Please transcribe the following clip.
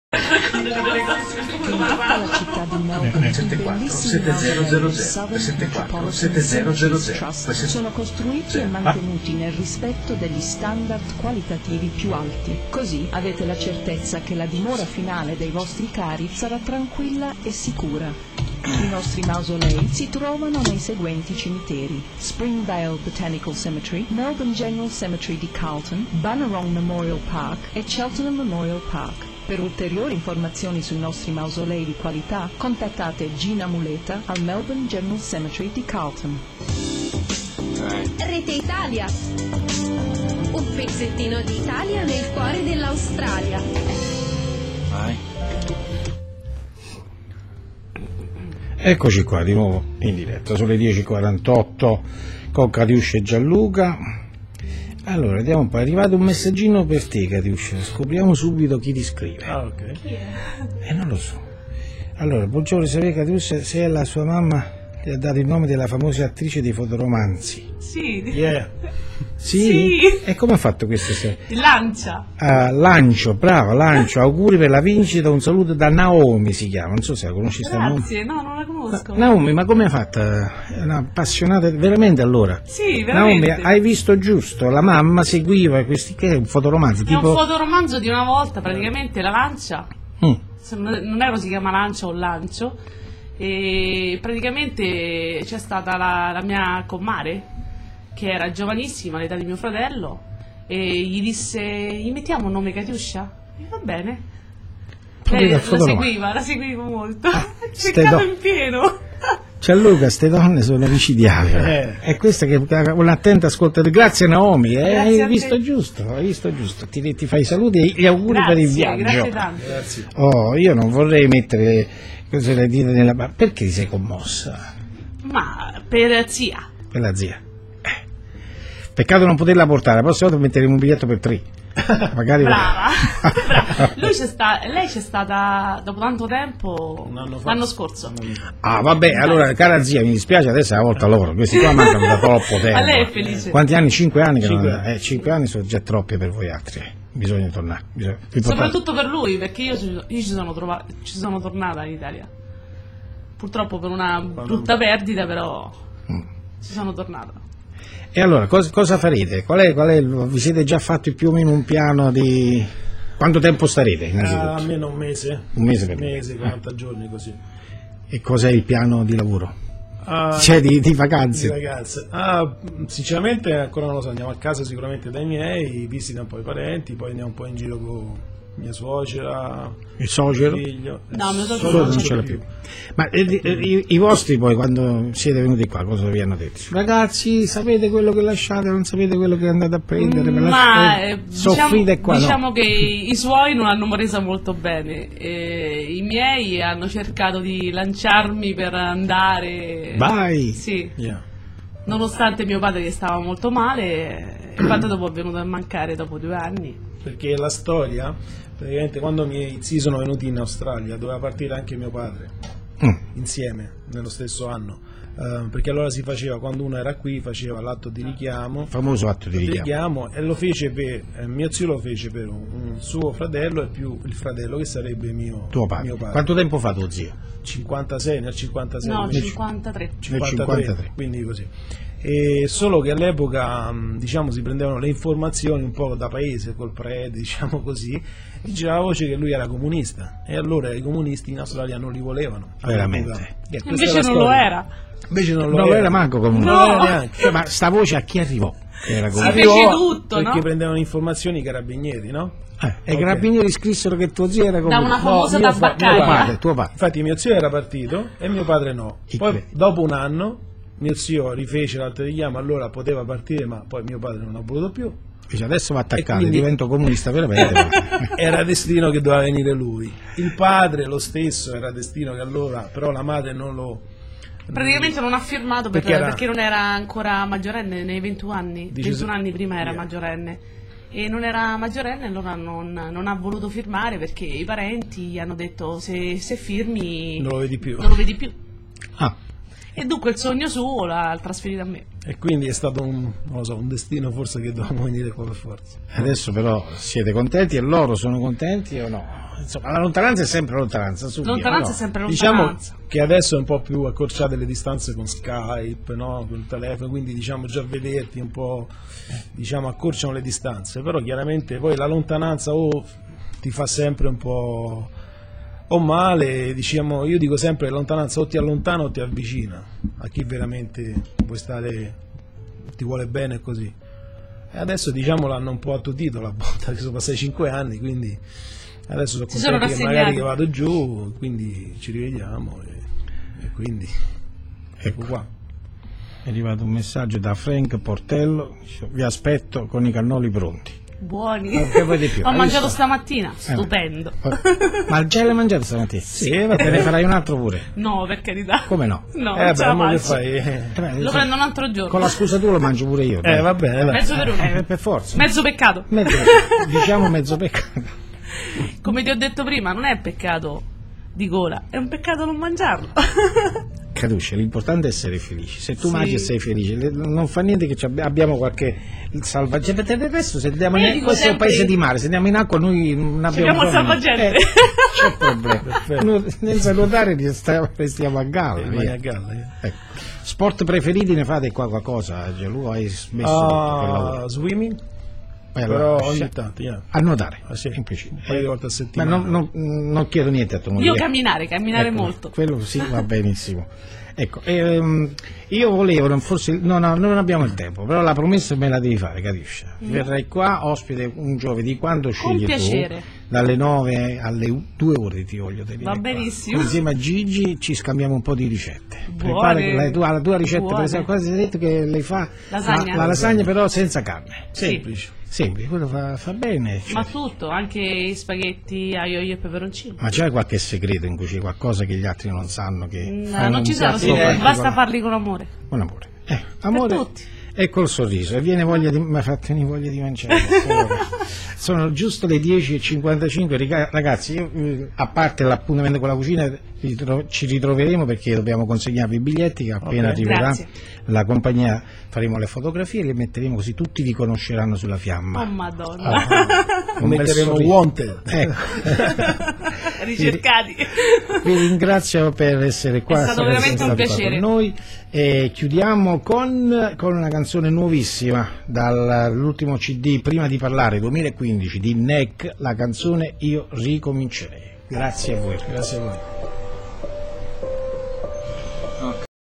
La città di Melbourne, i bellissimi mausolei Southern Metropolitan Heritage Trust sono costruiti e mantenuti nel rispetto degli standard qualitativi più alti. Così avete la certezza che la dimora finale dei vostri cari sarà tranquilla e sicura. I nostri mausolei si trovano nei seguenti cimiteri: Springvale Botanical Cemetery, Melbourne General Cemetery di Carlton, Bunurong Memorial Park e Cheltenham Memorial Park. Per ulteriori informazioni sui nostri mausolei di qualità, contattate Gina Muleta al Melbourne General Cemetery di Carlton. Rete Italia. Un pezzettino di Italia nel cuore dell'Australia. Vai. Eccoci qua di nuovo in diretta, sono le 10:48 con Catiuscia e Gianluca. Allora, vediamo un po', è arrivato un messaggino per te, Catiuscia, scopriamo subito chi ti scrive. Ah, ok. Chi è? Non lo so. Allora, buongiorno, sapere Catiuscia se la sua mamma gli ha dato il nome della famosa attrice dei fotoromanzi. Sì. Yeah. Sì? Sì. E come ha fatto questa sera? Lancia. Lancio, bravo, Lancio, auguri per la vincita, un saluto da Naomi si chiama, non so se la conosci sta nome. Grazie, no, non la conosco. Naomi, ma come hai fatto? È una appassionata, veramente allora? Sì, veramente. Naomi, hai visto giusto, la mamma seguiva questi, che è un fotoromanzo, È tipo... un fotoromanzo di una volta, praticamente la Lancia, se non ero si chiama Lancia o Lancio, e praticamente c'è stata la mia comare, che era giovanissima all'età di mio fratello, e gli disse: gli mettiamo un nome Catiuscia? E va bene. Lei la seguiva molto, cercato in pieno. Gianluca, ste donne sono micidiali. È questa che un'attenta ascoltatrice. Grazie Naomi, hai visto giusto, hai visto giusto. Ti fai i saluti e gli auguri per il viaggio. Grazie tanto. Grazie. Oh, io non vorrei mettere cose da dire nella... Perché ti sei commossa? Ma per zia. Per la zia. Peccato non poterla portare, la prossima volta metteremo un biglietto per 3. Magari Brava. Lei c'è stata dopo tanto tempo l'anno scorso. Ah vabbè, allora cara zia, mi dispiace, adesso è la volta loro, questi qua mancano da troppo tempo. A lei è felice. Quanti anni? 5 anni? 5 anni sono già troppi per voi altri, bisogna tornare. Soprattutto per lui, perché io ci sono tornata in Italia. Purtroppo per una brutta perdita, però ci sono tornata. E allora, cosa farete? Vi siete già fatti più o meno un piano di... Quanto tempo starete? Almeno un mese. Un mese per 40 giorni così. E cos'è il piano di lavoro? Cioè di vacanze? Di vacanze. Sinceramente ancora non lo so, andiamo a casa sicuramente dai miei, visita un po' i parenti, poi andiamo un po' in giro con mia suocera, il suocero? Figlio. No, mio suocero non ce l'ha più. Ma i vostri poi quando siete venuti qua cosa vi hanno detto? Ragazzi, sapete quello che lasciate, non sapete quello che andate a prendere? Soffrite qua, diciamo che i suoi non hanno presa molto bene, i miei hanno cercato di lanciarmi per andare. Vai! Sì. Yeah. Nonostante mio padre che stava molto male, infatti dopo è venuto a mancare dopo 2 anni. Perché la storia, praticamente quando i miei zii sono venuti in Australia doveva partire anche mio padre insieme nello stesso anno, perché allora si faceva, quando uno era qui faceva l'atto di richiamo, famoso atto di richiamo, e lo fece per mio zio, lo fece per un suo fratello e più il fratello che sarebbe tuo padre. Mio padre. Quanto tempo fa tuo zio? 56, nel 56 no, 53. 53, quindi così. E solo che all'epoca diciamo si prendevano le informazioni un po' da paese col prete, diciamo così, e girava la voce che lui era comunista, e allora i comunisti in Australia non li volevano veramente. Invece non lo era. Invece non lo era manco comunista. No. Non lo era neanche. Ma sta voce a chi arrivò? Era Si fece tutto, perché no? prendevano informazioni i carabinieri, no? E i carabinieri scrissero che tuo zio era comunista. Da una famosa tabaccaria. Tuo padre. Infatti mio zio era partito e mio padre no. Poi dopo un anno mio zio rifece l'altro richiamo, allora poteva partire, ma poi mio padre non ha voluto più. Dice, adesso va attaccato, quindi divento comunista veramente. Era destino che doveva venire lui. Il padre lo stesso era destino che allora, però la madre non lo... Praticamente non ha firmato perché non era ancora maggiorenne, nei 21 anni. 21 anni prima era maggiorenne. E non era maggiorenne, allora non ha voluto firmare perché i parenti gli hanno detto se firmi non lo vedi più. Non lo vedi più. Ah. E dunque il sogno suo l'ha trasferito a me. E quindi è stato non lo so, un destino forse che dovevamo venire qua per forza. Adesso però siete contenti e loro sono contenti o no? Insomma, la lontananza è sempre lontananza. Lontananza è sempre lontananza. Diciamo che adesso è un po' più accorciate le distanze con Skype, no? Con il telefono, quindi diciamo già vederti un po', diciamo, accorciano le distanze, però chiaramente poi la lontananza ti fa sempre un po' o male, diciamo, io dico sempre lontananza o ti allontana o ti avvicina a chi veramente vuoi stare, ti vuole bene e così. E adesso diciamo l'hanno un po' attutito la botta, che sono passati 5 anni, quindi adesso sono contenti che magari che vado giù, quindi ci rivediamo e quindi ecco qua. È arrivato un messaggio da Frank Portello, vi aspetto con i cannoli pronti. Buoni. Più. Ho mangiato stamattina, stupendo. Ma già l'hai mangiato stamattina? Sì, te ne farai un altro pure? No, per carità. Come no? No, non ce la faccio. Lo sì. prendo un altro giorno. Con la scusa tu lo mangio pure io. Va bene, vai. Mezzo per uno. Per forza. Mezzo peccato. Diciamo mezzo peccato. Come ti ho detto prima, non è peccato di gola, è un peccato non mangiarlo. Caduce, l'importante è essere felici. Se tu mangi e sei felice, non fa niente che abbiamo qualche salvagente. Perché adesso se andiamo questo è un paese di mare, se andiamo in acqua noi non abbiamo il salvagente. C'è problema. Senza nuotare restiamo a galla. Ecco. Sport preferiti, ne fate qua qualcosa? Gianluca, hai smesso swimming? Però ogni tanto a nuotare un paio di volte a settimana. Ma non chiedo niente a tuo Io camminare ecco, molto. Quello sì, va benissimo. Ecco, io volevo, forse non abbiamo il tempo, però la promessa me la devi fare, capisci? Verrai qua ospite un giovedì quando scegli tu, dalle 9 alle 2 ore ti voglio tenere. Va benissimo. Insieme a Gigi ci scambiamo un po' di ricette. Buone. La tua ricetta, per esempio, quasi detto che lei fa la lasagna però senza carne. Semplice. Semplice, quello fa bene. Ma tutto, anche i spaghetti aglio e peperoncino. Ma c'è qualche segreto in cucina, qualcosa che gli altri non sanno? Non ci sono segreti, basta farli con amore. Con amore. Amore per tutti. E col sorriso, e viene voglia di mangiare. Sono giusto le 10:55, ragazzi, io, a parte l'appuntamento con la cucina ci ritroveremo perché dobbiamo consegnarvi i biglietti che appena arriverà la compagnia, faremo le fotografie e le metteremo così tutti vi conosceranno sulla fiamma. Oh madonna. Metteremo wanted. Ecco. Ricercati. Vi ringrazio per essere qua. È stato veramente un piacere. Con noi e chiudiamo con una canzone nuovissima dall'ultimo CD Prima di parlare 2015 di NEC, la canzone Io ricomincerei. Grazie a voi. Grazie a voi.